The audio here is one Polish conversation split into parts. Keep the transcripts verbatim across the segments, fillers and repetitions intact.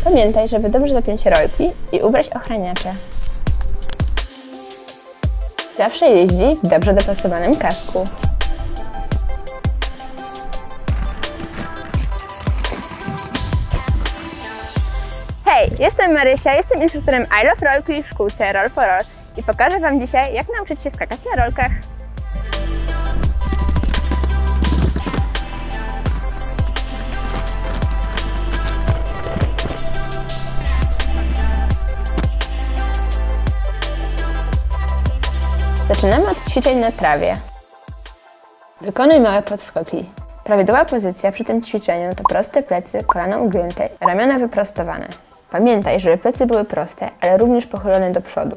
Pamiętaj, żeby dobrze zapiąć rolki i ubrać ochraniacze. Zawsze jeździ w dobrze dopasowanym kasku. Hej, jestem Marysia, jestem instruktorem I Love Rolki w szkółce Roll for Roll i pokażę Wam dzisiaj, jak nauczyć się skakać na rolkach. Zaczynamy od ćwiczeń na trawie. Wykonuj małe podskoki. Prawidłowa pozycja przy tym ćwiczeniu to proste plecy, kolana ugięte, ramiona wyprostowane. Pamiętaj, żeby plecy były proste, ale również pochylone do przodu.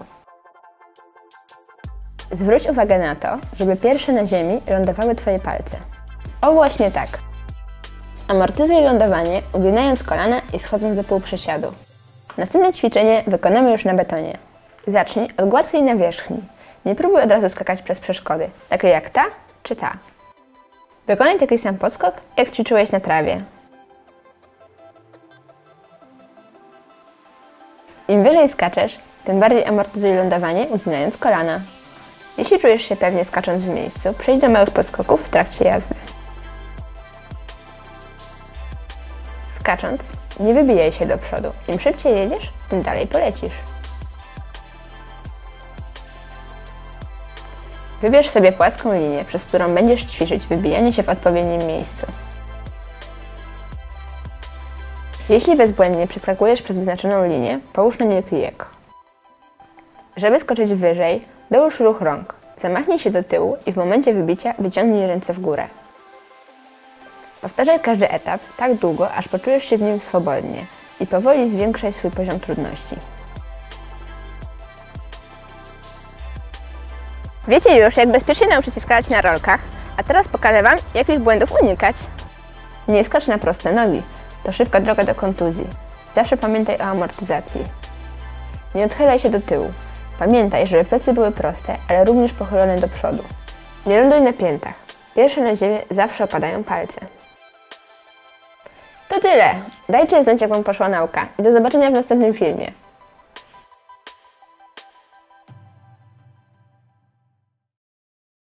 Zwróć uwagę na to, żeby pierwsze na ziemi lądowały Twoje palce. O, właśnie tak. Amortyzuj lądowanie, uginając kolana i schodząc do półprzysiadu. Następne ćwiczenie wykonamy już na betonie. Zacznij od gładkiej nawierzchni. Nie próbuj od razu skakać przez przeszkody, takie jak ta czy ta. Wykonaj taki sam podskok, jak ćwiczyłeś na trawie. Im wyżej skaczesz, tym bardziej amortyzuj lądowanie, uginając kolana. Jeśli czujesz się pewnie skacząc w miejscu, przejdź do małych podskoków w trakcie jazdy. Skacząc, nie wybijaj się do przodu. Im szybciej jedziesz, tym dalej polecisz. Wybierz sobie płaską linię, przez którą będziesz ćwiczyć wybijanie się w odpowiednim miejscu. Jeśli bezbłędnie przeskakujesz przez wyznaczoną linię, połóż na niej kijek. Żeby skoczyć wyżej, dołóż ruch rąk. Zamachnij się do tyłu i w momencie wybicia wyciągnij ręce w górę. Powtarzaj każdy etap tak długo, aż poczujesz się w nim swobodnie i powoli zwiększaj swój poziom trudności. Wiecie już, jak bezpiecznie nauczyć się skakać na rolkach, a teraz pokażę Wam, jakich błędów unikać. Nie skacz na proste nogi. To szybka droga do kontuzji. Zawsze pamiętaj o amortyzacji. Nie odchylaj się do tyłu. Pamiętaj, żeby plecy były proste, ale również pochylone do przodu. Nie ląduj na piętach. Pierwsze na ziemię zawsze opadają palce. To tyle! Dajcie znać, jak Wam poszła nauka i do zobaczenia w następnym filmie.